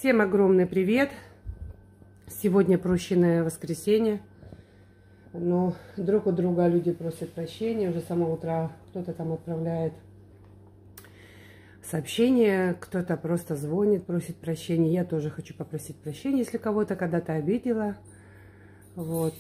Всем огромный привет! Сегодня прощенное воскресенье, но друг у друга люди просят прощения. Уже с самого утра кто-то там отправляет сообщения, кто-то просто звонит, просит прощения. Я тоже хочу попросить прощения, если кого-то когда-то обидела. Вот.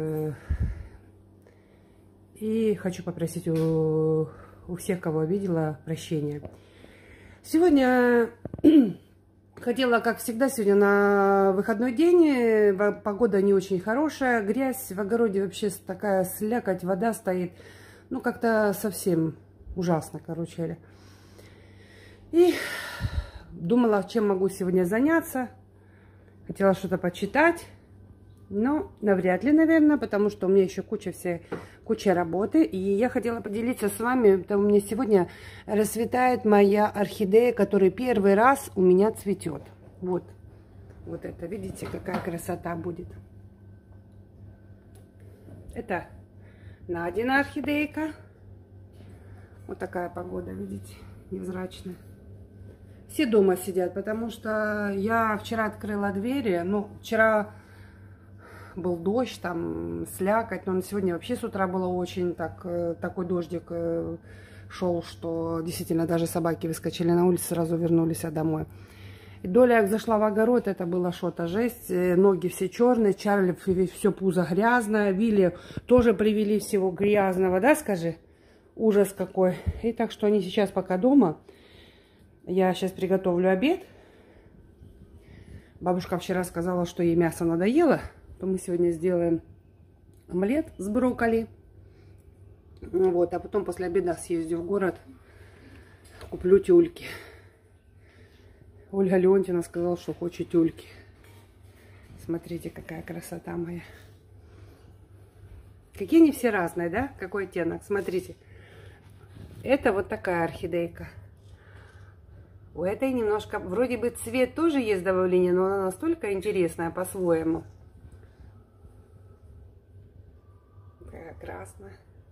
И хочу попросить у всех, кого обидела, прощения. Сегодня хотела, как всегда, сегодня на выходной день. Погода не очень хорошая, грязь в огороде, вообще такая слякоть, вода стоит. Ну, как-то совсем ужасно, короче. И думала, чем могу сегодня заняться. Хотела что-то почитать, но навряд ли, наверное, потому что у меня еще куча работы. И я хотела поделиться с вами, потому что у меня сегодня расцветает моя орхидея, которая первый раз у меня цветет. Вот это, видите, какая красота будет. Это Надина орхидейка. Вот такая погода, видите, невзрачная. Все дома сидят, потому что я вчера открыла двери. Ну, вчера был дождь, там слякоть, но сегодня вообще с утра было очень такой дождик шел, что действительно даже собаки выскочили на улицу, сразу вернулись домой. И Доля зашла в огород, это было что-то жесть, ноги все черные, Чарли все пузо грязное, Вилли тоже привели всего грязного, да, скажи? Ужас какой. И так что они сейчас пока дома. Я сейчас приготовлю обед. Бабушка вчера сказала, что ей мясо надоело. То мы сегодня сделаем омлет с брокколи. Вот, а потом после обеда съездю в город, куплю тюльки. Ольга Леонтьевна сказала, что хочет тюльки. Смотрите, какая красота моя. Какие они все разные, да? Какой оттенок? Смотрите. Это вот такая орхидейка. У этой немножко, вроде бы цвет тоже есть добавление, но она настолько интересная по-своему. Такая красная.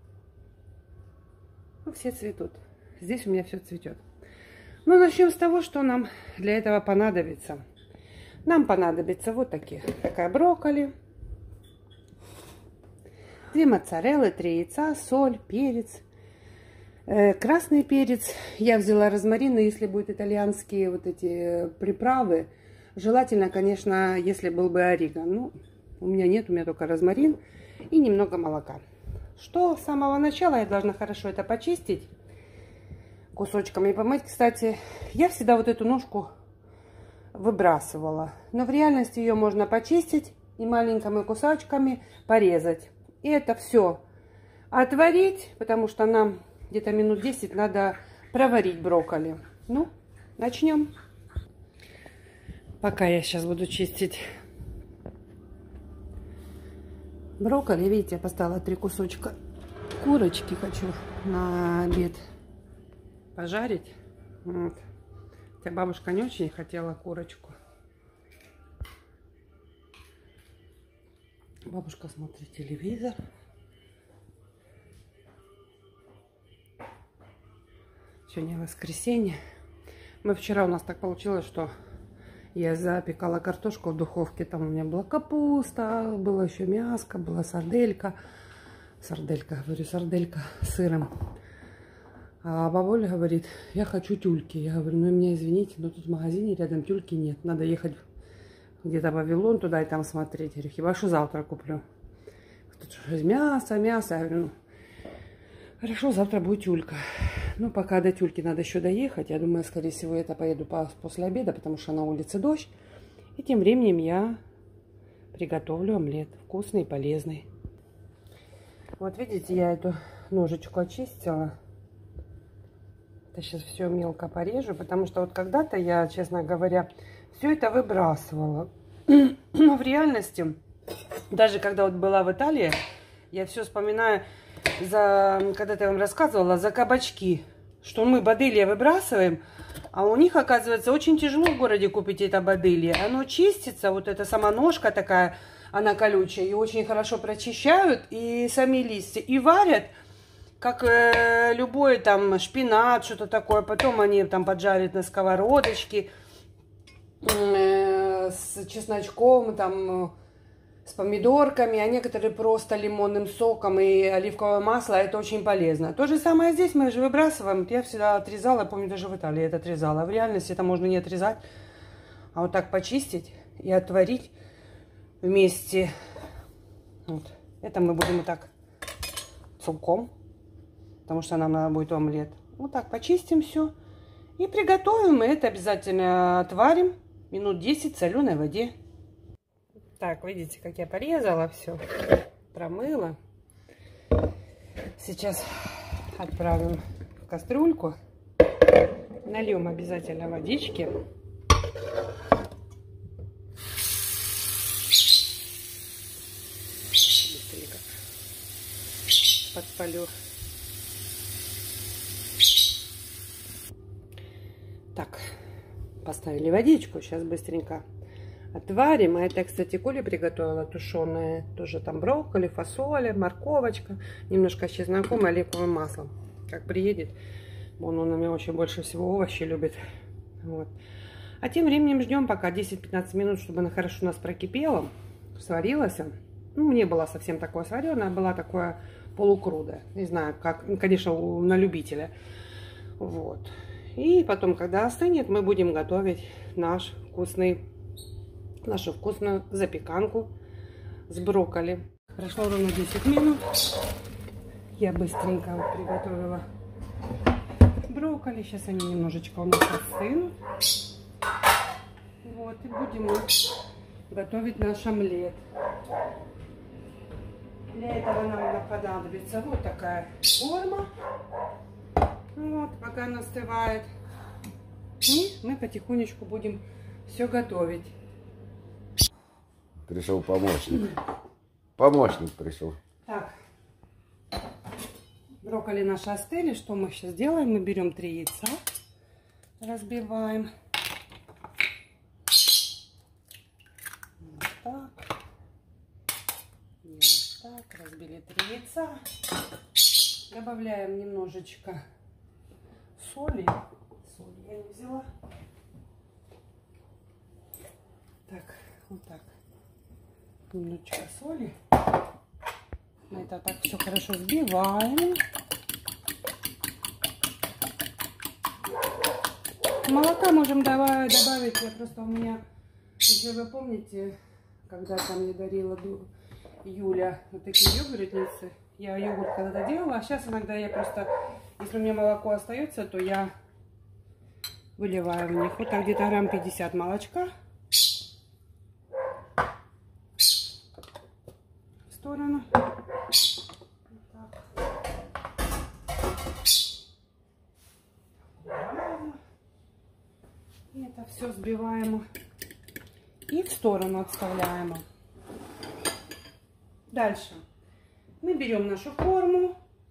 Ну, все цветут. Здесь у меня все цветет. Ну, начнем с того, что нам для этого понадобится. Нам понадобится вот такая брокколи, 2 моцареллы, 3 яйца, соль, перец. Красный перец. Я взяла розмарин, если будут итальянские вот эти приправы. Желательно, конечно, если был бы орегано. Ну, у меня нет, у меня только розмарин и немного молока. Что с самого начала я должна хорошо это почистить кусочками и помыть. Кстати, я всегда вот эту ножку выбрасывала. Но в реальности ее можно почистить и маленькими кусочками порезать. И это все отварить, потому что нам где-то минут 10 надо проварить брокколи. Ну, начнем. Пока я сейчас буду чистить брокколи, видите, я поставила 3 кусочка курочки, хочу на обед пожарить. Вот. Хотя бабушка не очень хотела курочку. Бабушка смотрит телевизор. Сегодня воскресенье. Вчера у нас так получилось, что я запекала картошку в духовке. Там у меня была капуста, было еще мяско, была сарделька. Сарделька с сыром. А бабуля говорит, я хочу тюльки. Я говорю, ну меня извините, но тут в магазине рядом тюльки нет. Надо ехать где-то в Вавилон туда и там смотреть. Я говорю, хиба что завтра куплю. Тут мясо. Я говорю, ну хорошо, завтра будет тюлька. Ну, пока до тюльки надо еще доехать. Я думаю, скорее всего, это поеду после обеда, потому что на улице дождь. И тем временем я приготовлю омлет. Вкусный и полезный. Вот видите, я эту ножичку очистила. Это сейчас все мелко порежу, потому что вот когда-то я, честно говоря, все это выбрасывала. Но в реальности, даже когда вот была в Италии, я все вспоминаю, когда-то я вам рассказывала, за кабачки, что мы бадилья выбрасываем, а у них, оказывается, очень тяжело в городе купить это бадилья. Оно чистится, вот эта сама ножка такая, она колючая, и очень хорошо прочищают, и сами листья, и варят, как любой там шпинат, что-то такое. Потом они там поджарят на сковородочке. с чесночком, там, с помидорками, а некоторые просто лимонным соком и оливковое масло. Это очень полезно. То же самое здесь мы же выбрасываем. Я всегда отрезала, помню, даже в Италии это отрезала. В реальности это можно не отрезать, а вот так почистить и отварить вместе. Вот. Это мы будем вот так целком, потому что нам надо будет омлет. Вот так почистим все и приготовим. Мы это обязательно отварим минут 10 в соленой воде. Так, видите, как я порезала все, промыла. Сейчас отправим в кастрюльку. Нальем обязательно водички. Быстренько подпалю. Так, поставили водичку. Сейчас быстренько отварим. А это, кстати, Коля приготовила тушеное. Тоже там брокколи, фасоля, морковочка. Немножко с чесноком и оливковым маслом. Как приедет, он у меня очень больше всего овощи любит. Вот. А тем временем ждем пока 10-15 минут, чтобы она хорошо у нас прокипела. Сварилась. Ну, не была совсем такое сваренное, была такое полукрудое. Не знаю, как, конечно, на любителя. Вот. И потом, когда остынет, мы будем готовить нашу вкусную запеканку с брокколи. Прошло ровно 10 минут. Я быстренько приготовила брокколи. Сейчас они немножечко у нас остынут. Вот, и будем готовить наш омлет. Для этого нам понадобится вот такая форма. Вот, пока она остывает. И мы потихонечку будем все готовить. Пришел помощник. Помощник пришел. Так. Брокколи наши остыли. Что мы сейчас делаем? Мы берем 3 яйца. Разбиваем. Вот так. И вот так. Разбили 3 яйца. Добавляем немножечко соли. Соль я не взяла. Так, вот так. Немножечко соли. Мы это так все хорошо взбиваем. Молока можем добавить. Я просто у меня, если вы помните, когда-то мне дарила Юля вот такие йогуртницы. Я йогурт когда-то делала, а сейчас иногда я просто, если у меня молоко остается, то я выливаю в них. Вот так где-то грамм 50 молочка. В сторону. Вот так. И это все взбиваем. И в сторону отставляем. Дальше. Мы берем нашу форму.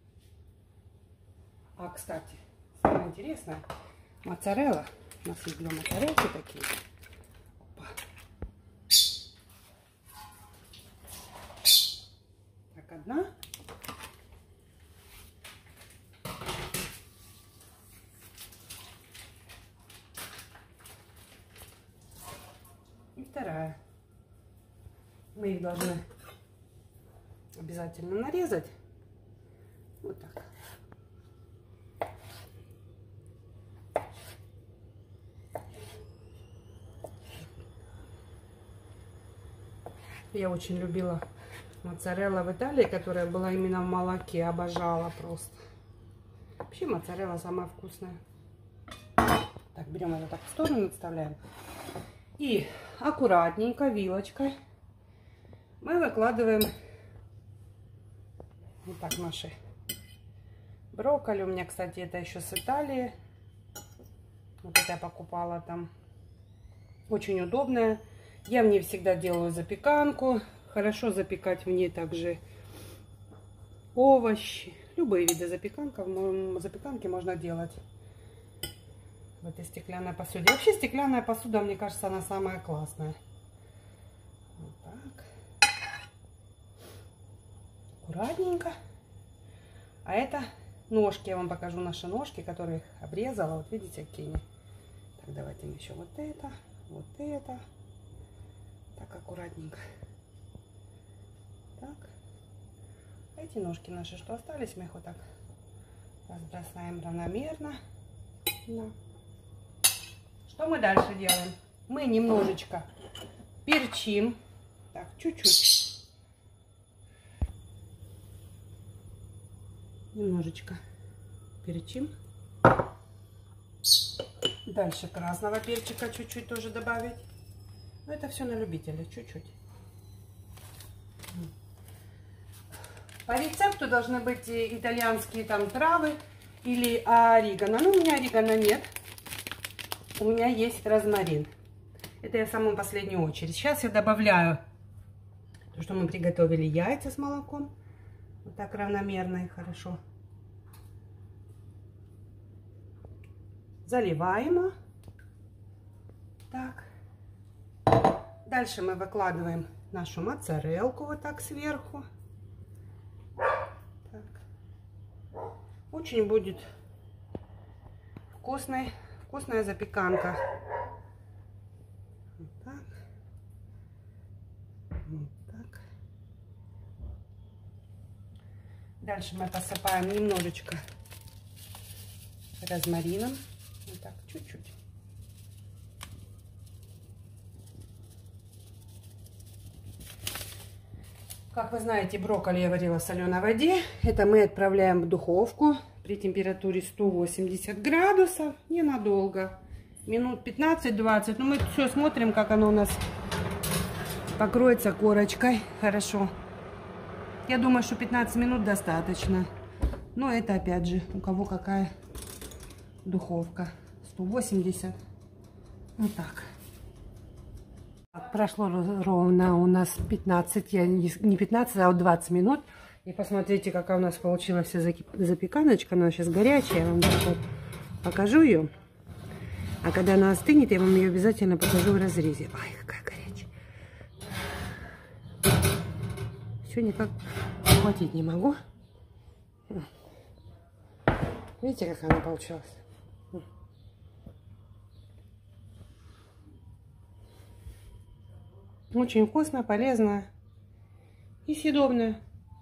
А, кстати, самое интересное, моцарелла. У нас есть 2 моцарелки такие. Опа. Так, одна. И вторая. Мы их должны обязательно нарезать. Вот так. Я очень любила моцарелла в Италии, которая была именно в молоке. Обожала просто. Вообще моцарелла самая вкусная. Так, берем это так в сторону, отставляем. И аккуратненько вилочкой мы выкладываем вот так наши брокколи. У меня, кстати, это еще с Италии. Вот это я покупала там. Очень удобная. Я в ней всегда делаю запеканку. Хорошо запекать в ней также овощи. Любые виды запеканки можно делать в этой стеклянной посуде. Вообще стеклянная посуда, мне кажется, она самая классная. Вот так. Аккуратненько. А это ножки. Я вам покажу наши ножки, которые обрезала. Вот видите, какие они. Так, давайте мы еще вот это вот это. Так, аккуратненько. Так. Эти ножки наши, что остались, мы их вот так разбросаем равномерно. Да. Что мы дальше делаем? Мы немножечко перчим. Так, чуть-чуть. Немножечко перчим. Дальше красного перчика чуть-чуть тоже добавить. Но это все на любителя, чуть-чуть. По рецепту должны быть итальянские там травы или орегано. Но у меня орегано нет. У меня есть розмарин. Это я в самую последнюю очередь. Сейчас я добавляю то, что мы приготовили, яйца с молоком. Вот так равномерно и хорошо. Заливаем. Так. Дальше мы выкладываем нашу моцарелку вот так сверху. Так. Очень будет вкусная запеканка. Вот так. Вот так. Дальше мы посыпаем немножечко розмарином. Вот так, чуть-чуть. Как вы знаете, брокколи я варила в соленой воде. Это мы отправляем в духовку при температуре 180 градусов. Ненадолго. Минут 15-20. Но мы все смотрим, как оно у нас покроется корочкой. Хорошо. Я думаю, что 15 минут достаточно. Но это опять же, у кого какая духовка. 180. Вот так. Прошло ровно у нас 15, не 15, а 20 минут. И посмотрите, какая у нас получилась запеканочка. Она сейчас горячая. Я вам вот покажу ее. А когда она остынет, я вам ее обязательно покажу в разрезе. Ай, какая горячая. Все никак хватить не могу. Видите, как она получилась? Очень вкусно, полезно и съедобно.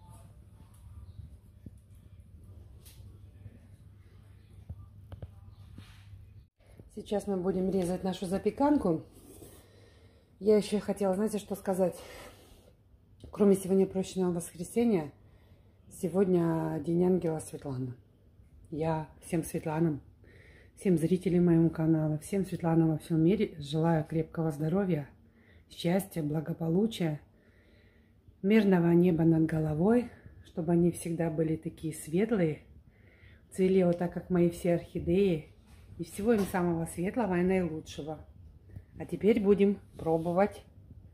Сейчас мы будем резать нашу запеканку. Я еще хотела, знаете, что сказать? Кроме сегодня прощенного воскресенья, сегодня День Ангела Светланы. Я всем Светланам, всем зрителям моего канала, всем Светланам во всем мире желаю крепкого здоровья, счастья, благополучия, мирного неба над головой, чтобы они всегда были такие светлые, цвели вот так, как мои все орхидеи, и всего им самого светлого и наилучшего. А теперь будем пробовать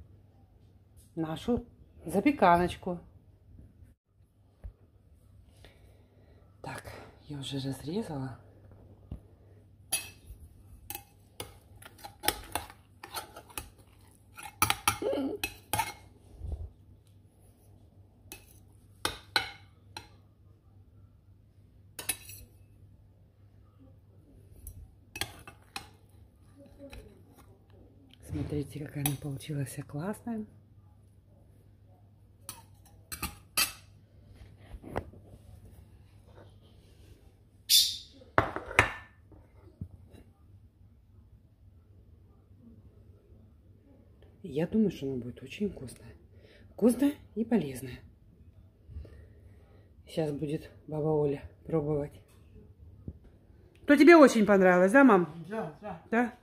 нашу запеканочку. Так, я уже разрезала. Смотрите, какая она получилась классная. Я думаю, что она будет очень вкусная. Вкусная и полезная. Сейчас будет баба Оля пробовать. То тебе очень понравилось, да, мам? Да, да. Да?